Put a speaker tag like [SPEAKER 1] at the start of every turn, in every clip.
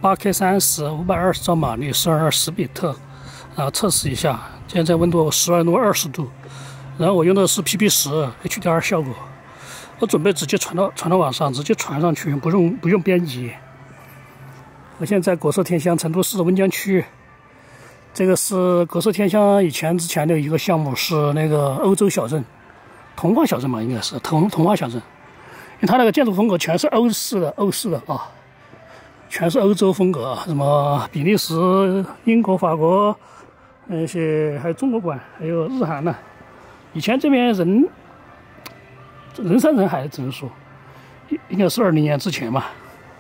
[SPEAKER 1] 8K30 520兆马力1210比特，然后测试一下，现在温度12度20度，然后我用的是 PP10 HDR 效果，我准备直接传到网上，直接传上去，不用编辑。我现在在国色天香成都市温江区，这个是国色天香之前的一个项目，是那个欧洲小镇，童话小镇嘛，应该是童话小镇，因为它那个建筑风格全是欧式的啊。全是欧洲风格，什么比利时、英国、法国，那些还有中国馆，还有日韩呢。以前这边人山人海，只能说，应该是20年之前吧。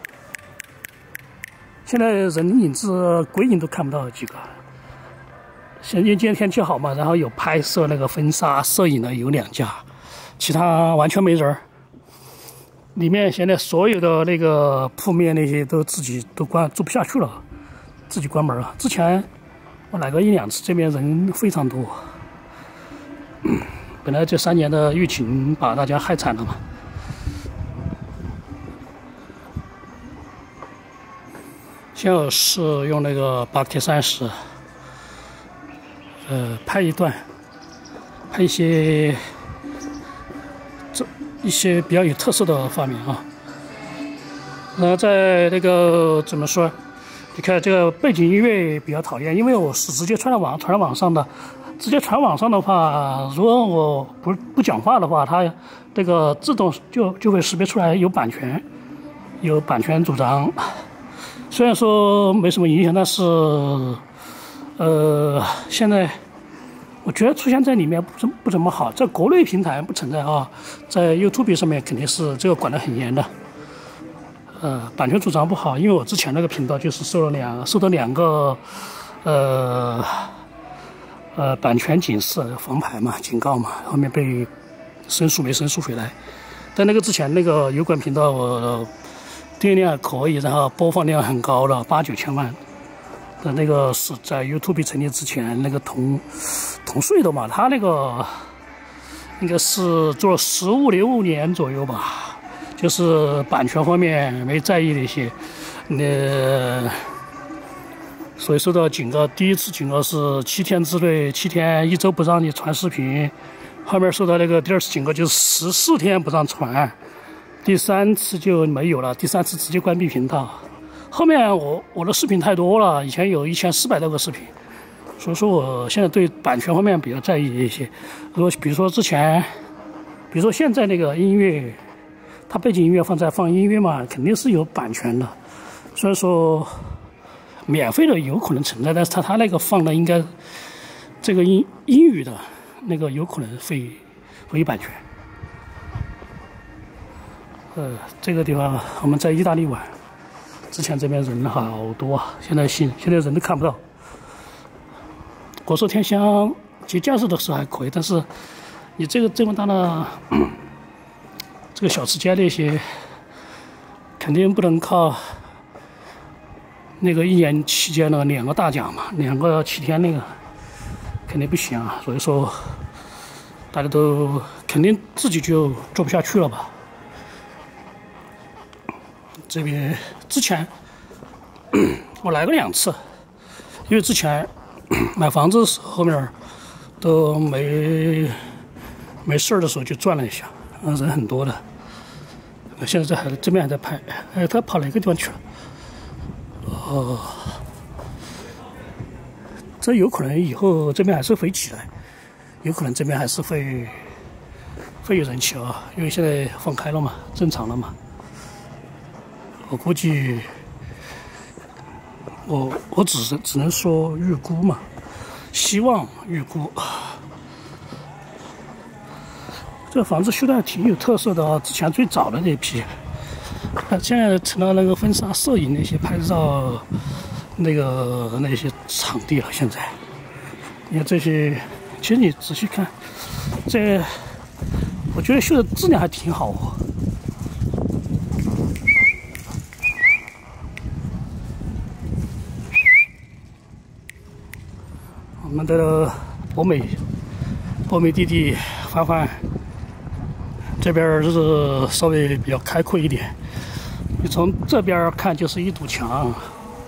[SPEAKER 1] 现在人影子、鬼影都看不到几个。因为今天天气好嘛，然后有拍摄那个婚纱摄影的有2家，其他完全没人。里面现在所有的那个铺面那些都自己都做不下去了，自己关门了。之前我来过1、2次，这边人非常多。本来这3年的疫情把大家害惨了嘛。现在是用那个8K30，拍一段，拍一些比较有特色的画面啊，然后在那个怎么说？你看这个背景音乐比较讨厌，因为我是直接传到网上的。直接传网上的话，如果我不讲话的话，它这个自动就会识别出来有版权主张。虽然说没什么影响，但是现在。我觉得出现在里面不怎么好，在国内平台不存在啊，在 YouTube 上面肯定是这个管得很严的。版权主张不好，因为我之前那个频道就是收到2个版权警示、黄牌嘛、警告嘛，后面被没申诉回来。但那个之前那个油管频道，我订阅量可以，然后播放量很高的8、9千万。那个是在 YouTube 成立之前，那个同岁的嘛，他那个应该是做了15、16年左右吧，就是版权方面没在意那些，所以受到警告。第一次警告是7天之内，7天1周不让你传视频，后面受到那个第2次警告就是14天不让传，第3次就没有了，第3次直接关闭频道。后面我的视频太多了，以前有1400多个视频，所以说我现在对版权方面比较在意一些。比如说现在那个音乐，它背景音乐放音乐嘛，肯定是有版权的。虽然说免费的有可能存在，但是它那个放的应该这个英语的那个有可能会版权。这个地方我们在意大利玩。之前这边人好多啊，现在人都看不到。国色天香节假日的时候还可以，但是你这么大的这个小吃街那些，肯定不能靠那个1年期间的2个大奖嘛，2个7天那个肯定不行啊。所以说大家都肯定自己就做不下去了吧。这边之前我来过2次，因为之前买房子的时候后面都没事的时候就转了一下，人很多的。现在这边还在拍，他跑哪个地方去了？这有可能以后这边还是会起来，有可能这边还是会有人气啊，因为现在放开了嘛，正常了嘛。我估计，我只能说预估嘛，希望预估。这房子修的还挺有特色的啊，之前最早的那批，现在成了那个婚纱摄影那些拍照那些场地了。现在，你看这些，其实你仔细看，我觉得修的质量还挺好哦。我们的博美弟弟欢欢这边是稍微比较开阔一点，你从这边看就是一堵墙，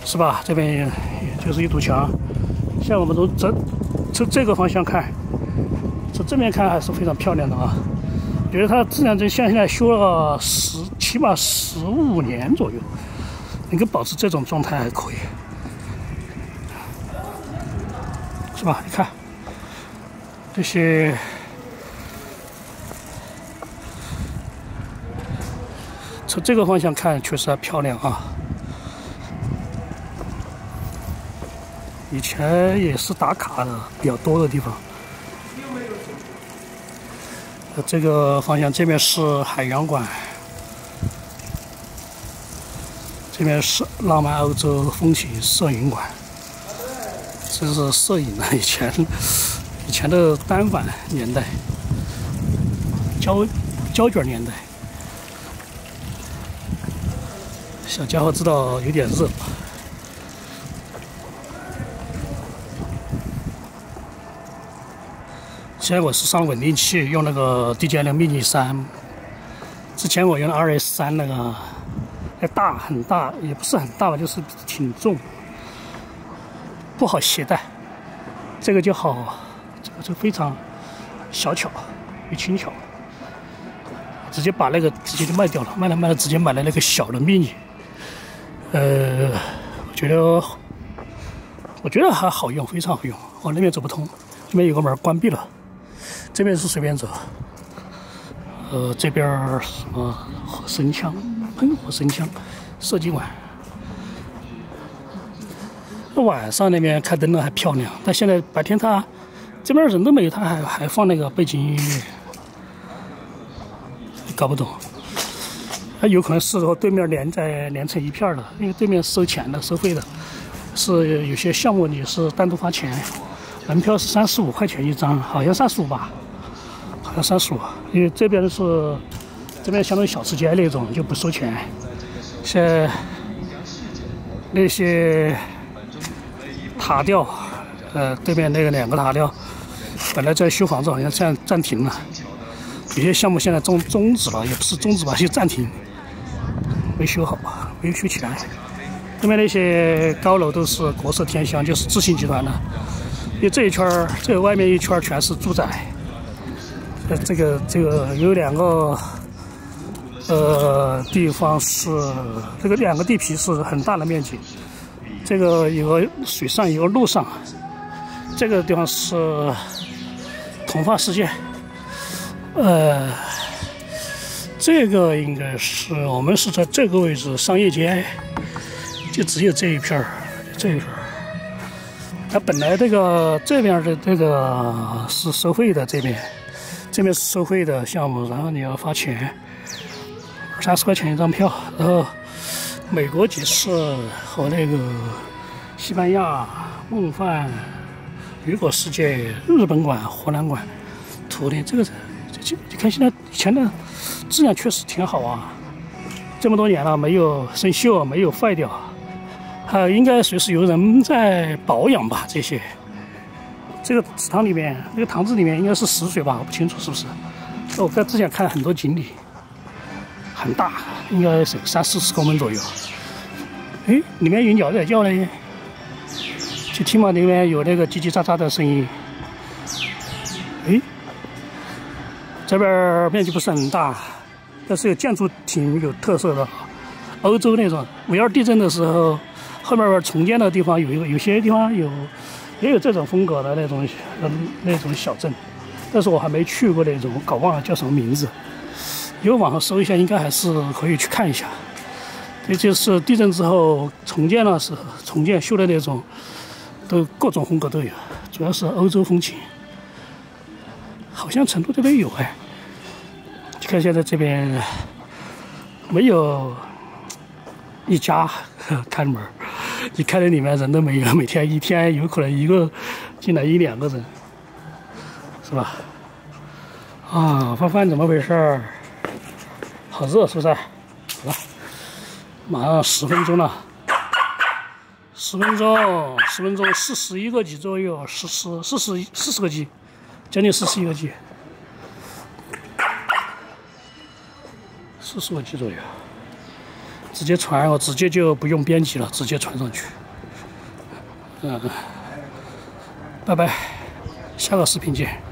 [SPEAKER 1] 是吧？这边也就是一堵墙。像我们从这个方向看，从正面看还是非常漂亮的啊。觉得它自然镇现在修了起码15年左右，能够保持这种状态还可以，是吧？你看这些。从这个方向看，确实还漂亮啊。以前也是打卡的比较多的地方。这个方向这边是海洋馆，这边是浪漫欧洲风情摄影馆。这是摄影的以前的单反年代，胶卷年代。小家伙知道有点热。现在我是上稳定器，用那个 DJI Mini 3。之前我用的 RS3那个，很大，也不是很大吧，就是挺重，不好携带。这个就好，这个就非常小巧又轻巧。直接把那个直接就卖掉了，卖了，直接买了那个小的 Mini。我觉得还好用，非常好用。哦，那边走不通，这边有个门关闭了，这边是随便走。这边什么喷火神枪射击馆。晚上那边开灯了还漂亮，但现在白天它这边人都没有，它还放那个背景音乐，搞不懂。它有可能是和对面连成一片的，因为对面收钱的、收费的，是有些项目你是单独花钱，门票是35块钱一张，好像35吧，好像35。因为这边相当于小吃街那种，就不收钱。像那些塔吊，对面那个2个塔吊，本来在修房子，好像这样暂停了。有些项目现在终止了，也不是终止吧，就暂停。没修好，没有修起来。对面那些高楼都是国色天香，就是智信集团的。因为这一圈这个外面一圈全是住宅。这个有2个地方是这个2个地皮是很大的面积。这个有个水上，有个陆上。这个地方是童话世界。这个应该是我们是在这个位置，商业街就只有这一片儿，它本来这边的这个是收费的，这边是收费的项目，然后你要花钱，30块钱一张票。然后美国集市和那个西班牙梦幻雨果世界、日本馆、荷兰馆、图的你看现在以前的质量确实挺好啊，这么多年了没有生锈，没有坏掉，应该随时有人在保养吧。这个池塘里面，那个塘子里面应该是死水吧，我不清楚是不是。我之前看很多锦鲤，很大，应该是30-40公分左右。哎，里面有鸟在叫嘞，就听嘛，里面有那个叽叽喳喳的声音。哎。这边面积不是很大，但是建筑挺有特色的，欧洲那种5.2地震的时候，后面重建的地方有些地方也有这种风格的那种小镇，但是我还没去过那种，我搞忘了叫什么名字。以后网上搜一下，应该还是可以去看一下。这就是地震之后重建修的那种，都各种风格都有，主要是欧洲风情。好像成都这边有哎，你看现在这边没有一家看门，你看到里面人都没有，每天一天有可能一个进来1-2个人，是吧？啊，范范怎么回事？好热是不是？好了，马上10分钟了，10分钟，41个 G 左右，40个 G。将近41个 G， 40个 G 左右。 直接传，我直接就不用编辑了，直接传上去。拜拜，下个视频见。